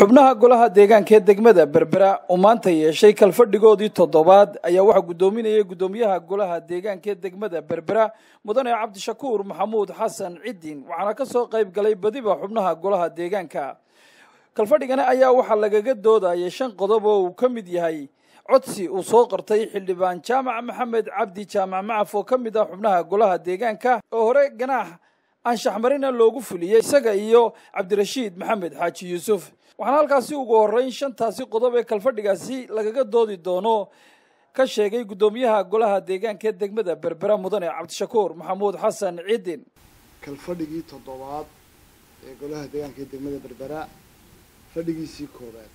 xubnaha golaha deegaanka ee degmada Berbera oo maanta yeeshay kalfadhigoodii toddobaad ayaa waxa gudoominayay gudoomiyaha golaha deegaanka ee degmada Berbera mudane Cabdishakuur Maxamuud Xasan Ciidin waxaana ka soo qayb galay badiba xubnaha golaha deegaanka kalfadhigana ayaa waxa lagaga doodayay 5 qodob oo uu kamid yahay codsi uu soo qortay xildhibaan Jaamac Maxamed Cabdi Jaamac Macaf oo kamid ah xubnaha golaha deegaanka oo hore ganaax anshax marina loogu fuliyay isaga iyo Cabdirashiid Maxamed Xaaji Yuusuf waxaan halkaasi ugu horeyn shantaasi qodob ee kalfadhigaasi lagaga doodi doono ka sheegay gudoomiyaha golaha deegaanka ee degmada Berbera mudane Cabdishakuur Maxamuud Xasan Ciidin kalfadhigii toddobaad ee golaha deegaanka ee degmada Berbera fadhigiisii koobaad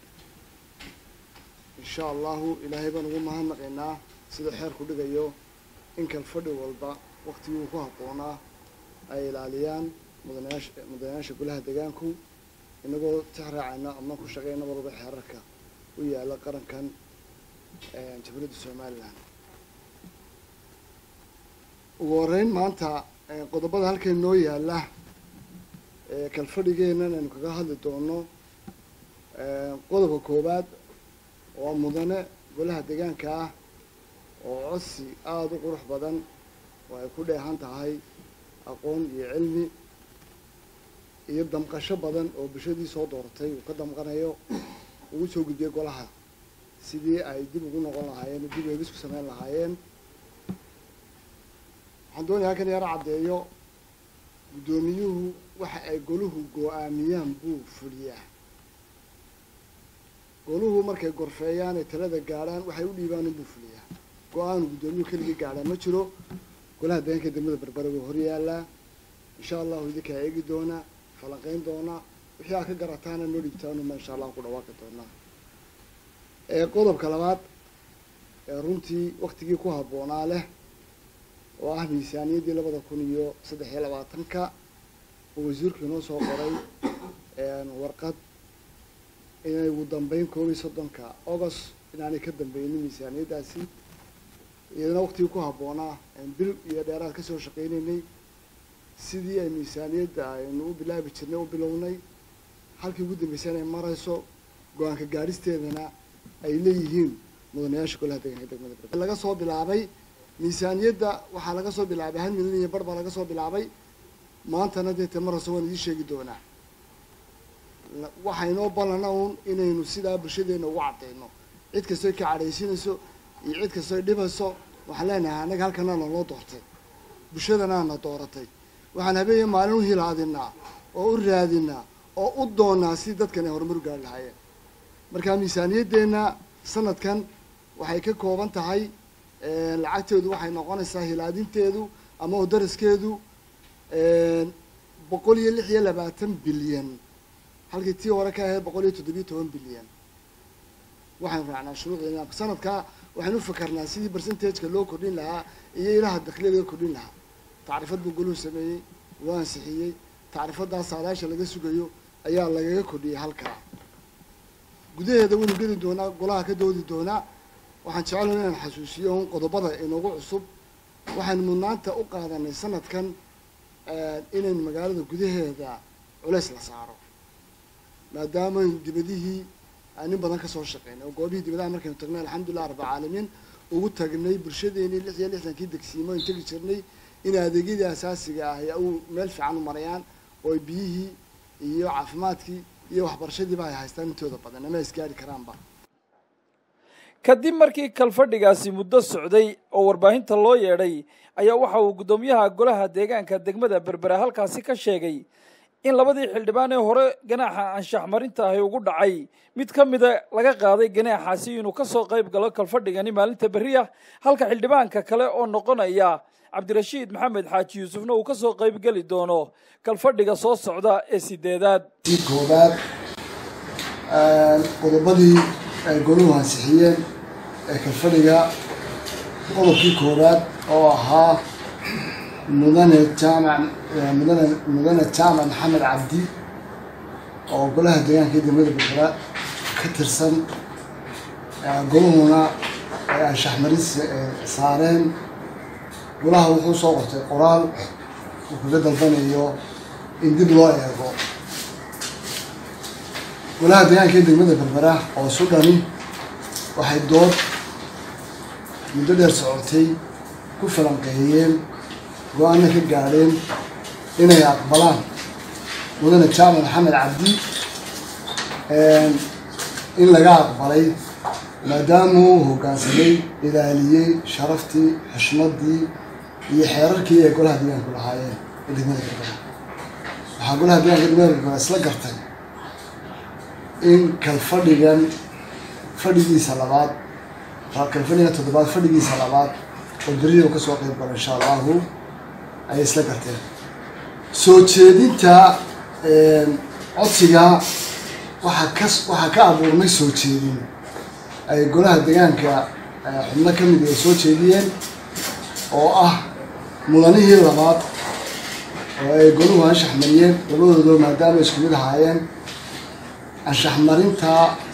insha Allah ilaahay baan ugu mahadnaqaynaa sida xeerku dhigayo in kalfadhi walba waqtigii uu ku habboonaa ay ilaaliyaan mudanayaasha golaha deegaanku inagoo tixraacayna ama ku shaqeynaa walba xeerarka u yaala qarankan Jamhuuriyadda Soomaaliland ugu horeyn maanta qodobada halkan noo yaala kalfadhigeena aynu kaga hadli doono qodobka koobaad oo mudane golaha deegaanka ah oo codsi aad u qurux badan oo ay ku dheehan tahay aqoon iyo cilmi iyo damqasho badan oo bulshadii soo doortay uu ka damqanayo ugu soo gudbiyay golaha sidii ay dib ugu noqon lahaayeen dib u eegis ku sameyn lahaayeen waxaan doonayaa kan yar caddeeyo gudoomiyuhu waxa ay goluhu go'aamiyaan buu fuliyaa goluhu markay gorfeeyaan ee talada gaaraan waxay u dhiibaan inuu fuliyaa go'aan gudoomiyuhu kaliya gaaraan ma jiro golaha deegaanka degmada Berbera oo hor yaala insha Allah idinka eegi doona falanqeyn doona wixii aad ka garataan noo dhigtaan ma insha Allah ku dhawaaqi doona qodobka labaad runtii waqtigii ku habboonaa leh oo ah miisaaniyadii 2023 oo wasiirku inoo soo qoray warqad inay ugu dambeyn 31 August inaanay ka dambeeynin miisaaniyadaasi iyadana waqtigii ku habboonaa bil iyo dheeraad ka soo shaqeynay sidii ay miisaaniyadda aynu u bilaabi jirnay u bilownay halkii ugu dambeysay ay marayso go'aanka gaaristeedana ay leeyihiin mudanayaasha golaha deegaanka degmada Berbera laga soo bilaabay miisaaniyadda waxa laga soo bilaabay 1 milyan iyo barba laga soo bilaabay maantana deeta marayso waan idin sheegi doonaa waxaynoo ballanaa inaynu sidaa bulshadeena ugu cadeyno cid kastoo ka cadhaysinayso iyo cid kastoo dhibayso waxaan leenahay anaga halkana loo doortay bulshadana na dooratay waxaan habeen maalin u hilaadinaa oo u raadinaa oo u doonaa si dadkan ay horumar gaar lahaayeen marka miisaaniyadeena sanadkan waxay ka kooban tahay lacagteedu waxay noqonaysaa hilaadinteedu ama dariskeedu 126 bilyan halkii tii hore ka ahayd 117 bilyan waxaan raacnaa shuruucdeena sanadka waxaan u fakarnaa sidii percentage-ka loo kordhin lahaa iyo ilaha dakhliga loo kordhin lahaa tacriifad buu goluhu sameeyay waan sixiyay tacriifadaas saadaasha laga sugayo ayaa lagaga kordhiyay halka gudaheeda wuu geli doonaa golaha ka doodi doonaa waxaan jecelahay inaan xasuusiyo qodobada inoogu cusub waxaan mudnaanta u qaadanay sanadkan inaan magaalada gudaheeda culays la saaro maadaama dibadihii aan badan ka soo shaqeynay oo goobihii dibadaha markaynu tagnay alxamdulillah rabbil caalamiin ugu tagnay bulshadeena 66 degsiimo inta jirnay in adeegyada asaasiga ah ay meel fiican u marayaan oo biyihii iyo caafimaadkii iyo waxbarashadii ay haystaan intooda badan ama iskaari karaanba kadib markii kalfadhigaasi muddo socday oo warbaahinta loo yeedhay ayaa waxa uu gudoomiyaha golaha deegaanka degmada Berbera halkaasi ka sheegay in labadii xildhibaan ee hore ganaaxa anshax marinta ah ugu dhacay mid kamid ah laga qaaday ganaaxaasi inuu ka soo qayb galo kalfadhigani maalinta bariya halka xildhibaanka kale oo noqonaya Cabdirashiid Maxamed Xaaji Yuusufna uu ka soo qayb gali doono kalfadhiga soo socda ee 8aad koobaad qodobadii ay goluhu ansixiyeen ee kalfadhiga qodobkii koobaad oo ahaa mudane Jaamac Maxamed Cabdi oo golaha deegaanka degmada Berbera ka tirsan goluhuna ay anshax marin saareen golaha wuxuu soo qortay qoraal uu kaga dalbanayo in dib loo eego golaha deegaanka degmada berbera oo sudhani waxay dood muddo dheer socotay ku falanqeeyeen go-aanna ka gaadheen inay aqbalaan mudane jaamac maxamed cabdi in laga aqbalay maadaama uu hoggaansamay ilaaliyey sharaftii xushmaddii iyo xeerarkii ay golaha deegaanku lahaayeen ee degmada berbera waxaa golaha deegaanka degmada berbera isla gartay in kalfadhigan fadhigiisa labaad kalfadhigan toddobaad fadhigiisa labaad oo berida ka soo qayb galo insha allahu ayay isla garteen soo jeedinta codsiga waxaa ka abuurmay soo jeedin ay golaha deegaanka xubno ka mid ay soo jeediyeen oo ah mudanihii labaad oo ay goluhu anshax mariyeen labadoodo maadaama isku mid ahaayeen anshax marinta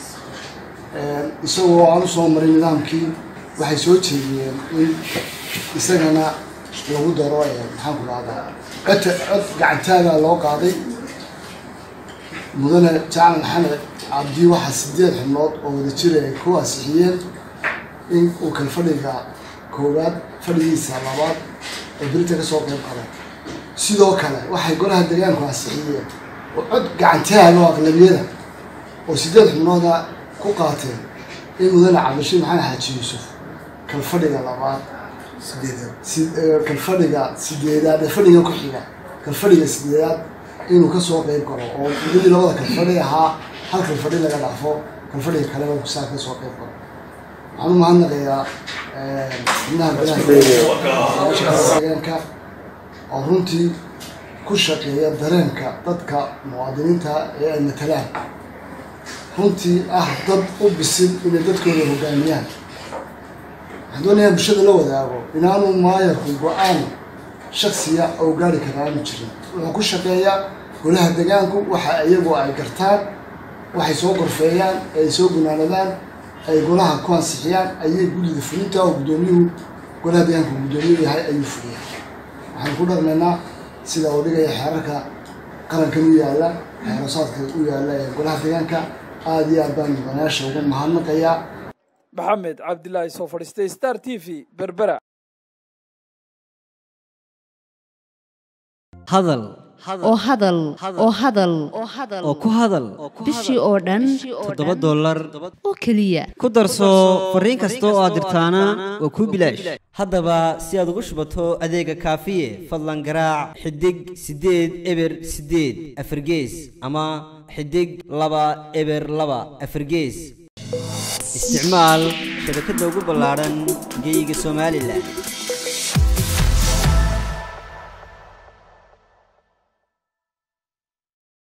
isagoo aan usoo marin nidaamkii waxay soo jeediyeen in isagana lagu daro maxaan ku dhahdaa cod gacantaaga loo qaaday mudane jaamac maxamed cabdi waxaa 8 xubnood oo wada jira ay ku ansixiyeen in uu kalfadhiga koowaad fadhigiisa labaad oo berita ka soo qayb galo sidoo kale waxay golaha deegaanku ansixiyeen oo cod gacantaaga oo aqlabiyada oo 8 xubnooda ku qaateen in mudane cabdishiin maxamed xaaji yuusuf kalfadhiga labaad kalfadhiga 8aad ee fadhiga ku xiga kalfadhiga 8aad inuu ka soo qayb galo oo mudadii labada kalfadhi ahaa hal kalfadhi laga dhaafo kalfadhiga kaleba ku saa ka soo qayb galo waxaan u mahadnaqayaa xubnaha golaha deegaanka oo runtii ku shaqeeya dareenka dadka muwaadiniinta ee ay matalaan runtii ah dad u bisil inay dadkooda hoggaamiyaan waxaan doonayaa bulshada la wadaago inaanu maayarku go-aan shaksiya oo gaari karaa aanu jirin wuxuu ku shaqeeyaa golaha deegaanku waxa iyagu ay gartaan waxay soo gorfeeyaan ay soo gunaanadaan ay golaha ku ansixiyaan ayay guddida fulinta oo guddoomiyuhu golaha deegaanku guddoomiye yahay ayuu fuliyaa waxaan ku dhaqmaynaa sida uu dhigaya xeerarka qarankan u yaalla xeerasaadka u yaalla ee golaha deegaanka aad iyo aad baan mudanayaasha uga mahadnaqayaa maxamed cabdilaahi soo fadhiistay star t v berbera hadal oo hadal oo hadal oo ku hadal bishii oo dhan $7 oo keliya ku darso fariin kasta oo aad dirtaana waa kuu bilaash haddaba si aad ugu shubato adeega kaafiye fadlan garaac xidig 8 eber 8 afargees ama xidig 2 eber 2 afargees isticmaal shabakadda ugu ballaaran geyga Soomaaliland